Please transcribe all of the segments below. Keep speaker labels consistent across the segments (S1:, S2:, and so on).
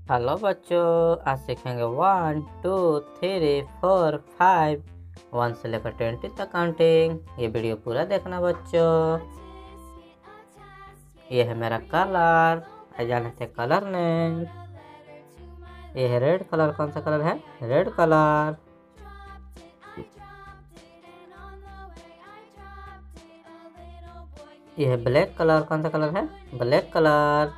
S1: Hello बच्चों, आज सीखेंगे 1 2 3 4 5 1 से लेकर 20 तक काउंटिंग। ये वीडियो पूरा देखना बच्चों। ये है मेरा कलर, जाने थे कलर नेम। ये है रेड कलर। कौन सा कलर है? Red colour. ये है ब्लैक कलर। कौन सा कलर है? Black colour.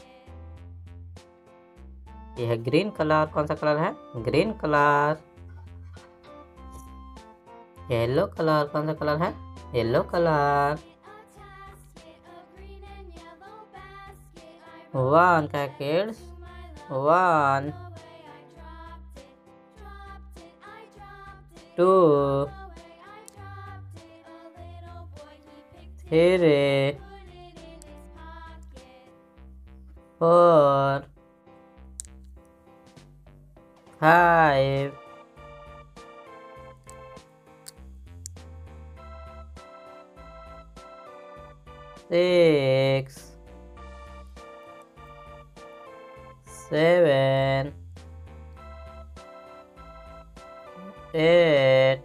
S1: ये है ग्रीन कलर। कौन सा कलर है? Green colour. Yellow colour. कौन सा कलर है? Yellow colour. 1 का किड्स 1 2 3 4 5 6 7 8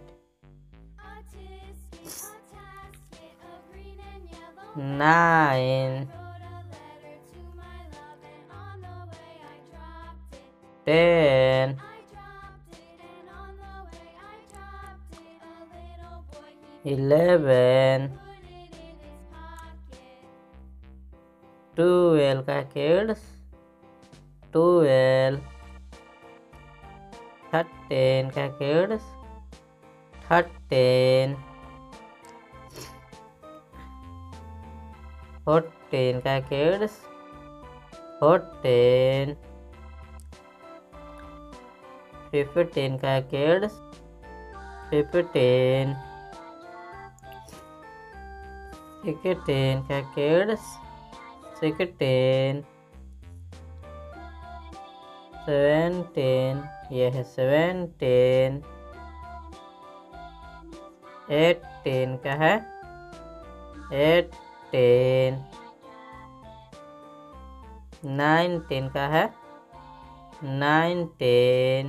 S1: 9 10 11 12 का किड्स 12 13 का किड्स 13 14 का किड्स 14 15 का किड्स 15 16 का किड्स 16 17 ये है 17 18 का है 18 19 का है 19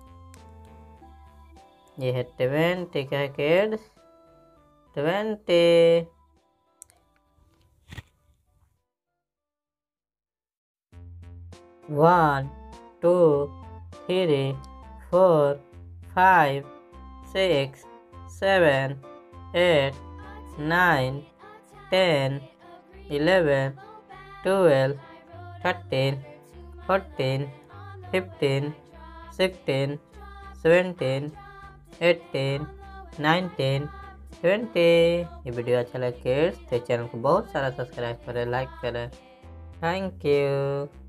S1: ये है 20 का है किड्स 20 1 2 3 4 5 6 7 8 9 10 11 12 13 14 15 16 17 18 19 20। ये वीडियो अच्छा लगे तो चैनल को बहुत सारा सब्सक्राइब करें, लाइक करें। Thank you.